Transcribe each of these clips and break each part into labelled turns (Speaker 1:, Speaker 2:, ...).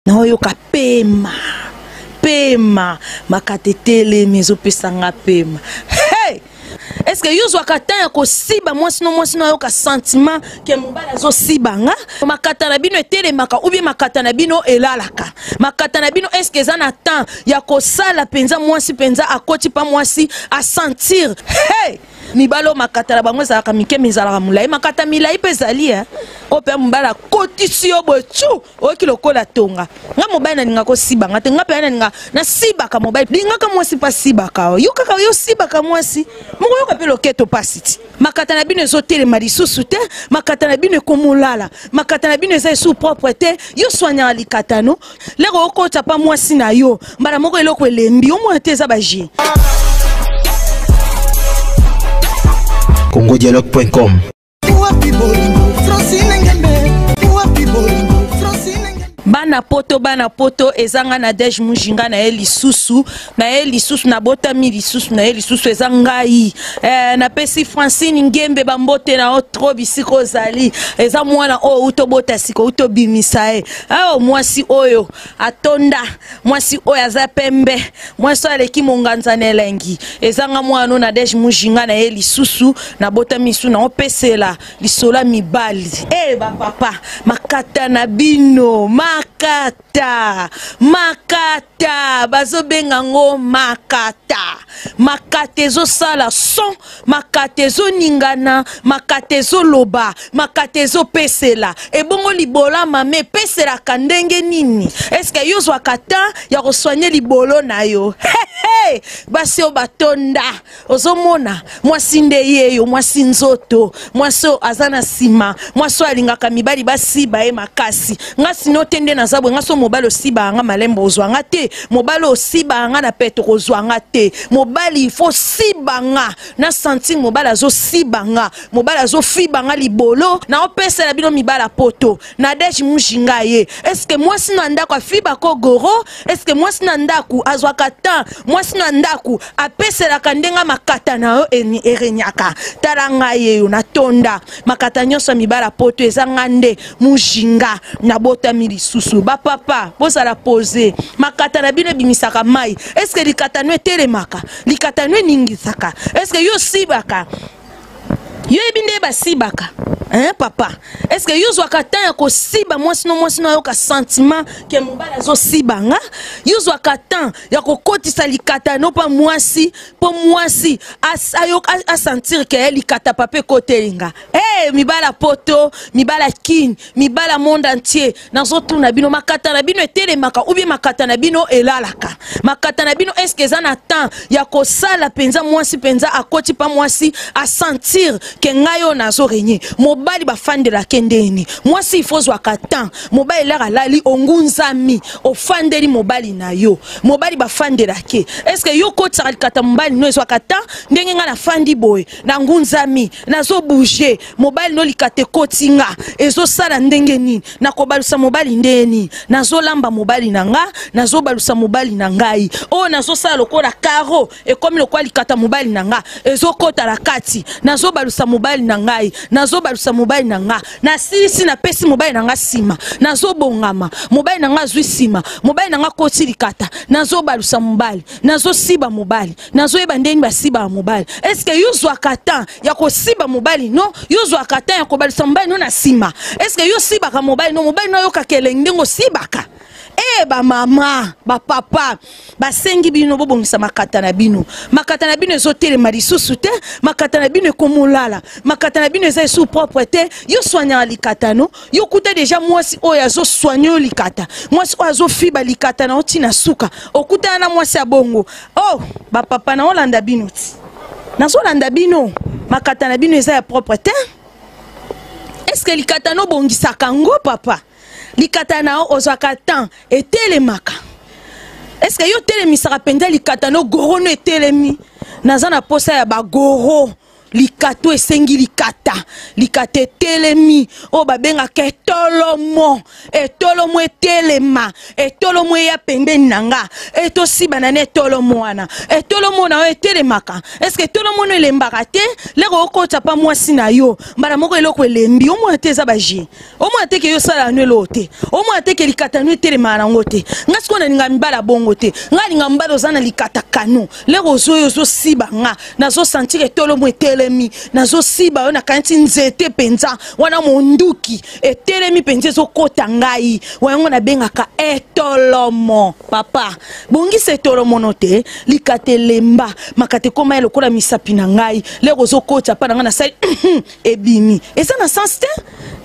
Speaker 1: na oyoka pema pema makatete mezo pesanga pema. Hey! Est-ce que yo zwa katanya ko siba moi sino yoka sentiment que mobala zo sibanga makata na bino etelemaka ou bien makata na bino elalaka makata na bino est-ce que ça n'attend ya ko sala penza mwasi penza akoti pa mwasi a sentir hey mibalo makata na bango za kamike mizala mulai makata milai pezali o pe mbala kotisi yo bochu o kilokola tonga nga mobala ninga ko sibanga te nga pe na sibaka mobala linga ka mwasi pa sibaka yo kaka yo sibaka mwasi moko yo pe loketo pasiti makata na bino zo telema lisusu te makata na bino komolala makata na bino eza sous propreté yo soignant likatano lero okota pa mwasi na yo mbala moko eloko elembi o mwa te za baji
Speaker 2: congodialogue.com.
Speaker 1: Bana poto ezanga na Dej Mujinga na eli susu na botami lisusu na eli susu ezangai na pesi Francine Ngembe bambote na otro bisiko zali eza mwana o utobota siko utobimisa mwasi oyo atonda mwasi oyo aza pembe mwasi aleki monganza nelengi ezanga mwana na Dej Mujinga na eli susu na botami su na opesela lisola mibali ba papa makata na bino makata bazo bengango makata zo sala son makata zo ningana makata zo loba makata zo pesela ebongo libola mame pesela kandenge nini est-ce que yo zwa kata ya ko soigner libolo na yo hey basi o batonda ozomona mwasi ndeyeyo mwasi nzoto mwaso azana sima mwaso alingaka mibali basiba makasi ngasi no tende na zabwe ngaso mobalo siba nga malembo ozwanga te mobalo siba nga na peto kozwanga te mobali il faut siba nga na sentir mobala zo siba nga mobala zo fiba nga libolo na opesa la bino mibala poto na Dej Mujinga ye est-ce que moi sina ndako fiba ko goro est-ce que moi sina ndako azwa kata moi sina ndako apesa la kandenga makata na yo erenyaka taranga ye yo na tonda makata nyoso mibala poto ezanga nde Mujinga na bota milisusu ba papa boza la poser makata na bino bimisaka mai est-ce que likata no telemaka likata no ningisaka est-ce que yo sibaka yo ebinde ba sibaka papa est-ce que yo zwa kata ya ko siba mwasi no yoka sentiment que mobala zo sibanga yo zwa kata ya ko kotisa likata no pa mwasi po mwasi a sentir que likata pape kotelinga mibala poto mibala kin mibala monde entier nazo tuna bino makata na bino etelemaka ou bien makata na bino elalaka makata na bino est-ce que ça n'attend ya ko sala penza mwasi penza akoti pa mwasi a sentir que ngayo nazo renye mobali bafandela kendeni mwasi il faut zwa kata mobali la lali ongunzami ofandeli mobali na yo mobali bafandela ke est-ce que yo kota kata mobali no zwa kata ndenge nga na fandi boy na ngunzami nazo bouger mobali no likate kotinga ezo sala ndenge nini na kobalusa mobali ndeni nazo lamba mobali nanga nazo balusa mobali nangai nazo sala lokola karo et comme le kwa likata mobali nanga ezo kota la kati nazo balusa mobali nangai nazo balusa mobali nanga na sisi na pesi mobali nanga sima nazo bongama mobali nanga zwi sima mobali nanga koti likata nazo balusa mobali nazo siba mobali nazo eba ndeni basiba mobali est-ce que yo zwa kata ya ko siba mobali no yo zwa kata ya ko balusa mobali no na sima est-ce que yo siba ka mobali no yo ka kelengengo sibaka ba mama ba papa ba sengi bino bobongisa makata na bino zo telema lisusu te makata na bino komolala makata na bino eza sous propreté yo soignant likata no yo kuta déjà mwasi oyo azo soigner likata mwasi oyo azo fiba likata na otina suka okuta na mwasi ya bongo ba papa na olanda bino ti nazo landa bino makata na bino eza ya propreté est-ce que likata no bongisa kango papa likata na ozwaka temps etelemaka est-ce que yo telemisaka penza likata no goro no etelemi naza na posa ya bagoro likato esengi likata likate telemi o babenga ke tolomo etolomo etelema etolomo ya pembeni nanga eto sibana ne tolomo wana etolomo na etelemaka est-ce que tolomo no elembaka te leko okota pa mwasi na yo mbala moko eloko elembi o mwana te eza baje o mwana te ke yo sala no elote o mwana te ke likata no etelema na ngote ngasi kona ninga mbala bongo te ngali nga mbala ozana likata kano leko zo siba nga nazo sentir tolomo etelemi nazo siba yo na kanti nzete penza wana monduki etelemi penza zo kota ngai wango na bengaka etolomo papa bongi se tolomo note likate lemba makate koma lokola misapi na ngai leko zo kota pa nga na sali ebimi eza na sens te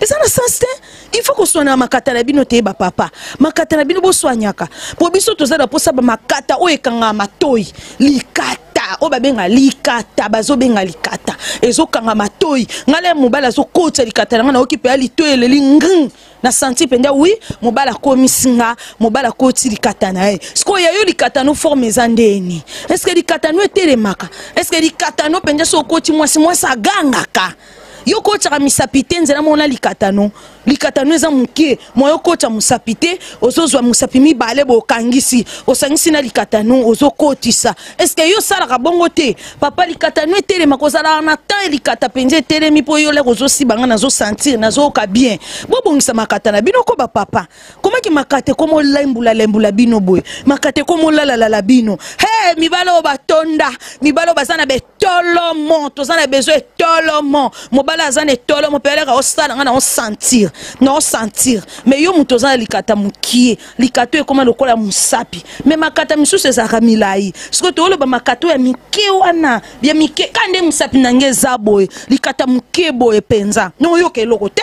Speaker 1: il faut qu'on soit na makata na bino te ba papa makata na bino bo soignaka po biso tozala posa ba makata o ekanga matoi likata o babenga likata bazo benga likata ezo kanga matoi ngale mobala zo kota likata na okipe ali to eleli nging na senti penda oui mobala komisinga mobala koti likata na e sko ya yo likata no forme zandeni est-ce que likata no etelemaka est-ce que likata no penda so koti mwasi ganga ka yo kocha misapite nzela mona likatano eza muke moyo kocha musapite ozozwa musapi mibale bo kangisi osangisi na likatano ozokotisa est-ce que yo sala ka bongo te papa likatano etele makozala na temps likata penze tele mi po yo le ozosi banga nazo sentir nazo ka bien bo bongisa makata na bino ko ba papa comment ki makate komo lembula bino boy makate komo la bino hey mibalo batonda mibalo bazana betolomo tozana besoin tolomo mobala azana tolomo pele ka osala ngana on sentir non sentir mais yo mutozana likata mukie likato e koma lokola musapi mais makata misusu ezaka milai siko to loba makato ya mike wana bia mike kande musapi nangeza boy likata muke boy penza non yo ke lokote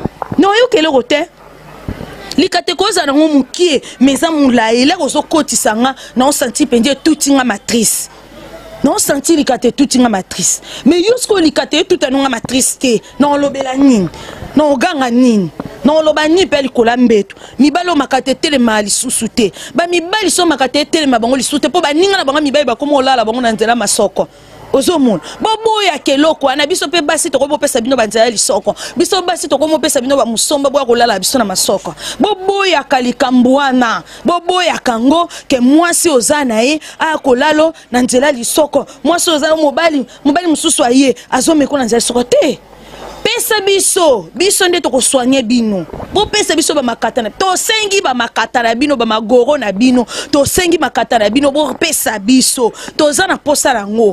Speaker 1: likate koza na mukie meza mulai le kozo kotisanga non sentir penje tutinga matrice non senti likate tutinga matrice mais yosko likate tutanunga matrice te non lobela nini non ganga nini non loba ni pe likola mbeto mibalo makate tele mali susute ba mibali so makate tele mabango lisute po ba ninga na bango mibali ba komo olala bango na nzela masoko ozomona bobo ya keloko ana biso pe basi to ko pesa bino banzela lisoko biso basi to ko pesa bino ba musomba bwa kolala biso na masoko bobo ya kalikambuana bobo ya kango ke mwasi ozana ye a kolalo na nzela lisoko mwasi ozana mobali mususu aye azomeko na nzela lisoko te pesa biso nde to ko soigner bino bo pesa biso ba makata na to sengi ba makata na bino ba magoro na bino to sengi makata na bino bo pesa biso to zana posa rango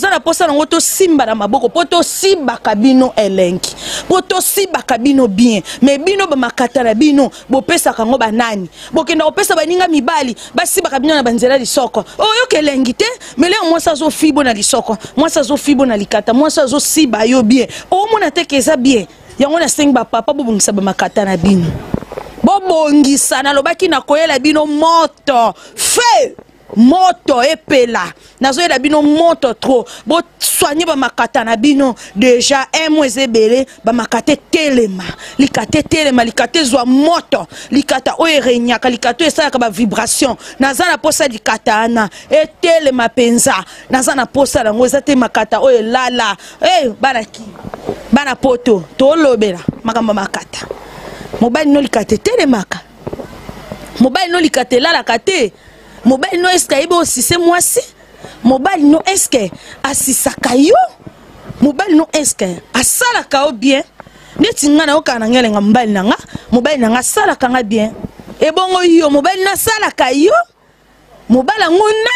Speaker 1: to simba na maboko po to simba kabino elenki po to simba kabino bien mais bino ba makata na bino bo pesa kango ba nani bo kenda opesa ba ninga mibali ba simba kabino na banzela lisoko o yo kelengi te mais le moi ça zo fibo na lisoko moi ça zo fibo na likata moi ça zo siba yo bien o mona te eza bien yango na sengi ba papa bobongisa ba makata na bino bobongisa na lobaki na koyela bino moto feu moto epela nazoyela bino moto trop bo soigner ba makata na bino déjà un mois ebele ba makate telema likate zwa moto likata o erenyaka likata esalaka ba vibration nazana posa likata ana etelema penza nazana posa lango ezate makata o elala baraki bana poto to lobela makamba makata mobali no likate telemaka mobali no likate lala kate mobali no eska ibo sise mwasi mobali no eske asisaka yo mobali no eske asalaka o bien neti ngana okana ngelenga mobali nanga salaka nga bien ebongo yo mobali na salaka yo mobala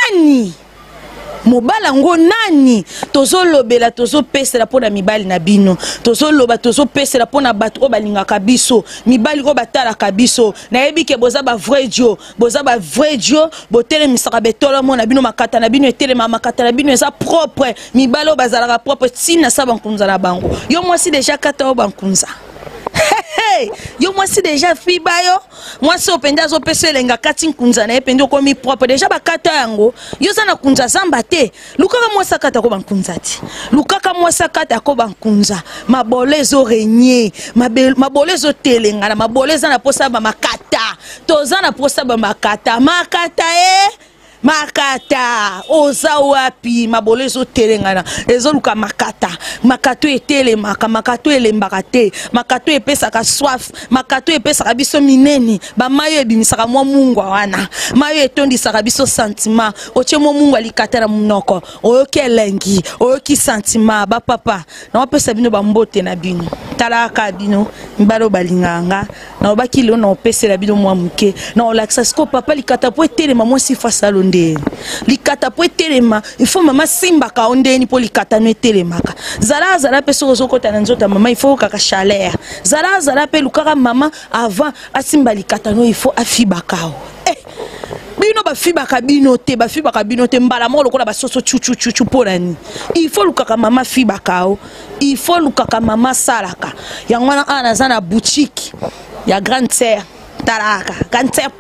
Speaker 1: ngo nani tozolobela tozopesela pona mibali na bino tozoloba tozopesela pona bato o balingaka biso mibali ko batalaka biso nayebi ke boza ba vrai dio botelemisaka betolo mona bino makata na bino etelema makata na bino eza propre mibali o bazalaka propre tina sa bankunza na bango yo mwasi déjà kata o bankunza yo mwasi déjà fibayo mwasi openda zo peselenga kati nkunza na epende komi propre déjà bakata yango yo sana kunza zamba te lukaka mwasi kata ko bankunza ti lukaka mwasi kata ko bankunza mabolezo renye mabolezo telenga na maboleza na posa ba makata tozana posa ba makata makata oza wapi mabolo ezo telengana ezo luka makata makato etelemaka makato elembaka te makato epesaka soif makato epesaka biso minene bamayo ebimisaka mwa mungwa wana mayo etondisaka biso sentiment otie mwa mungwa likata na munoko oyoki elengi oyoki sentiment bapapa na opesa bino bambote na bino talaka bino mbalo balinganga na obaki leo na opesela bino mwa muke na olakisa siko papa likata po etelema mwasi fasalo ndeni likata po etelema ifo mama simbaka ondeni po likata no etelemaka zala pe soko zokota na nzota mama ifo kaka chaleur zala pe lukaka mama avant asimba likata no ifo afibakao bino bafibaka bino te mbala moko lokola basoso chuchu polani il faut lukaka mama fibakao il faut lukaka mama salaka yangwana ana zana boutique ya grande sœur talaka grande sœur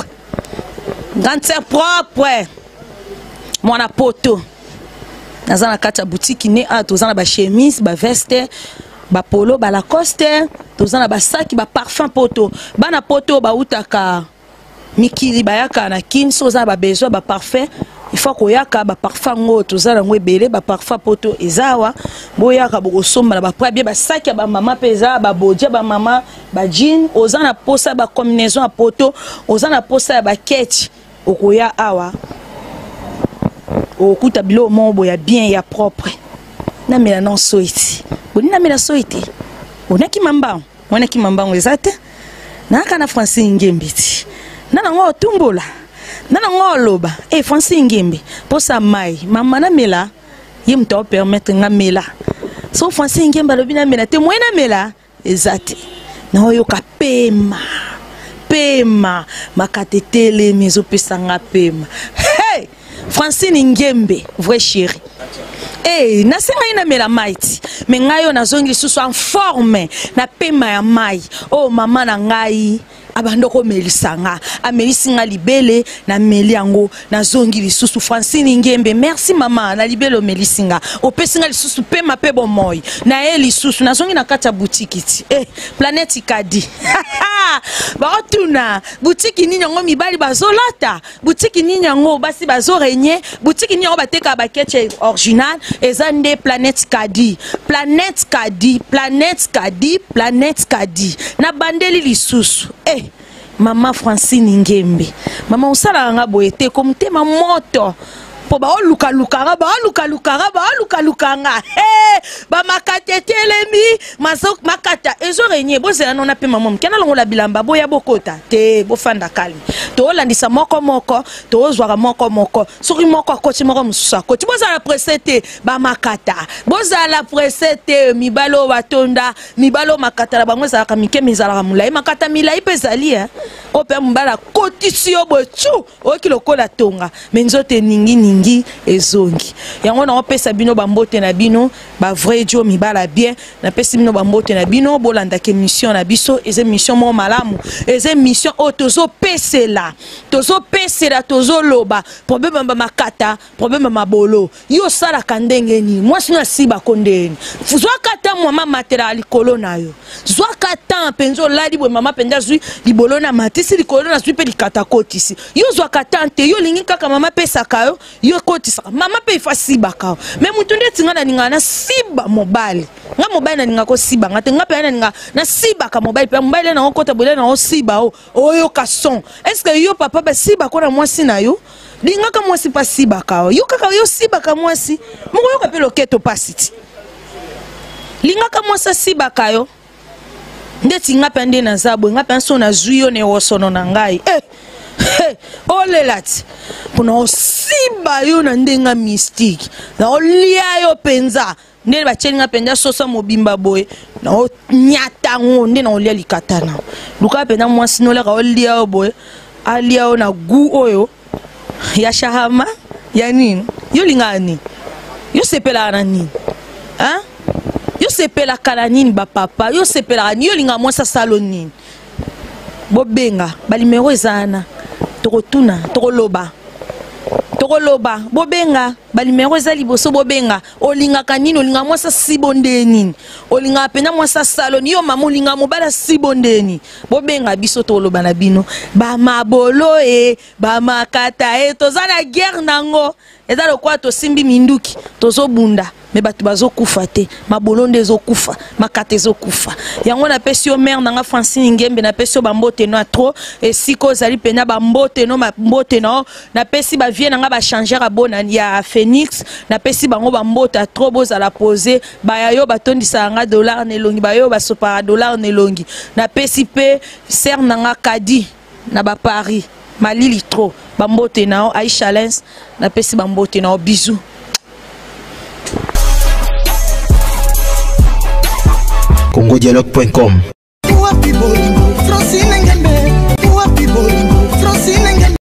Speaker 1: propre mwana poto nazana kata boutique ne a tozana ba chemise ba veste ba polo ba lacoste tozana ba sac ba parfum poto bana poto ba utaka mikili bayaka na kinso za ba besoin ba parfum il faut koyaka ba parfum ngo tozala ngo ebele ba parfum poto ezawa boyaka bokosomba ba pra bien ba sac ya ba mama peza ba bodja ba mama ba jean ozana posa ba combinaison a poto ozana posa ba ketch okoya awa okuta bilo mombo ya bien ya propre na mela non soiti boni na mela soiti onaki mamba ezate na kana Francine Ngembiti nana ngo tumbola nana ngo loba Francine Ngembe posa mai mama na mela yim to permettre nga mela so Francine Ngembe lobi na mela te moina mela ezate na oyo ka pema makatetele mezo pesanga pema hey Francine Ngembe vrai chéri nasenga ina mela maiti me ngayo nazongi susu en forme na pema ya mai oh mama na ngai abandoko melisanga amelisinga libele na meli yango na zongi lisusu Francine Ngembe merci mama na libelo melisinga opesinga lisusu pema pe bomoy na lisusu na zongi na kata boutique iti planète kadi ba otuna boutique ni nyango mibali bazolata boutique ni nyango basi bazorenye boutique ni nyango bateka ba ketche original ezande planète kadi na bandeli lisusu mama Francine Ngembe mama usala nga boyete komutema moto po ba luka ba makatetelemi mazok makata ezorenye bozela nona pe mama mkena longola bilamba boya bokota te bofanda kalmi to landisa moko to ozwaka moko soki moko akoti moko mususa akoti bozala presete ba makata bozala presete mibalo batonda mibalo makata la bango ezalaka mike mizalaka mulai makata milai pezali ope mbala kotisio bochu okilokola tonga menzote ningi ezongi yango na opesa bino bambote na bino ba vrai jo mibala bien na pesi bino bambote na bino bolanda ke mission na biso eze mission mo malamu eze mission tozo pesela tozo loba problème ba makata problème mabolo yo sala kandenge ni moi sina siba kondeni fuzwa kata mama matela likolo na yo zwa kata penzo ladi bo mama penda zui libolo na matisi likolo na zui pe likata kotisi yo zwa kata te yo lingi kaka mama pesa kayo yo kotisa mama pe fa siba kayo me mutunde tingana ninga na siba mobile nga mobile na ninga ko siba nga te nga pe na siba ka mobile pe mobile na okota bole na siba oyo ka son est-ce que yo papa ba siba ko na mwasi na yo linga ka mwasi pa siba kayo yo kaka yo siba ka mwasi moko yo ka pe loketo pasiti linga ka mwasi siba kayo ndeti nga pende na zabo nga penso na zuyo ne wosono na ngai olelati pona osiba yo na ndenga mystique na olia yo penza ndele bacheli nga penza sosa mobimba boy na onyata ngo nde na olia likatana luka penza mwasi no leka olia yo boy alia yo na gu oyo ya shahama ya nini yo lingani yo sepela na nini yo sepela kala nini ba papa yo sepela ni yo linga mwasa saloni bobenga balimero ezana tokotuna tokoloba tokoloba bobenga balimero eza liboso bobenga olingaka nini olinga mwasa sibonde nini olinga pena mwasa saloni yo mama olinga mobala sibonde nini bobenga biso toloba na bino ba mabolo ba makata toza na guerre nango eza lokwa tosimbi minduki tozobunda me bato bazokufa te mabolo nde ezokufa makata ezokufa yango napesi yo mère nanga Francine Ngembe napesi yo bambote no atro esiko ozali pena bambote no mbote no napesi bavie nanga bachanger abona ya Phoenix napesi bango bambote atro bozala poser baya yo batondisa nga dollar nelongi bayo basopara dollar nelongi napesi pe ser nanga Kadi na ba Paris malili tro bambote nao Aisha Lens napesi bambote nao bisous.
Speaker 2: congodialogue.com